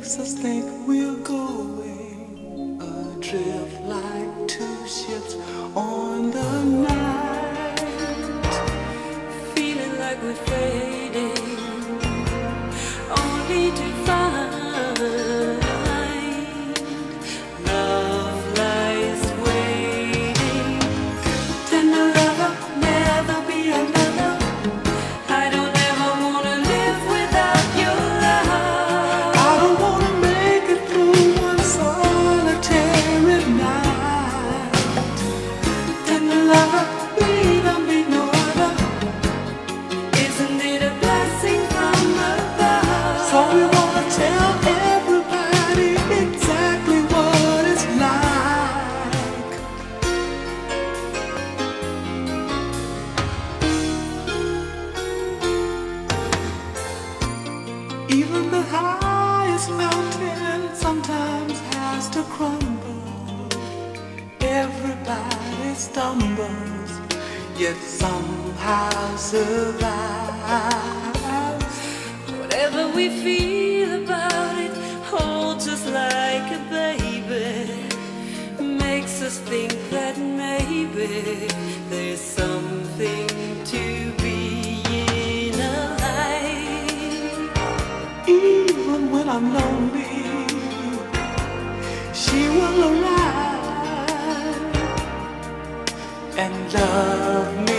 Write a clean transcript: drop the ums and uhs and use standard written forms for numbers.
makes us think we're going adrift like two ships on the night, feeling like we're fading, only to find love lies waiting. Tender lover, never be another. I don't ever wanna live without your love. I don't wanna make it through one solitary night. Tender lover, we don't need no other. Isn't it a blessing from above? So we wanna tell everybody exactly what it's like. Even the highest mountain sometimes has to crumble. Everybody stumbles, yet somehow survives. Whatever we feel about it holds us like a baby, makes us think that maybe there's something to being alive. Even when I'm lonely, she will arrive and love me.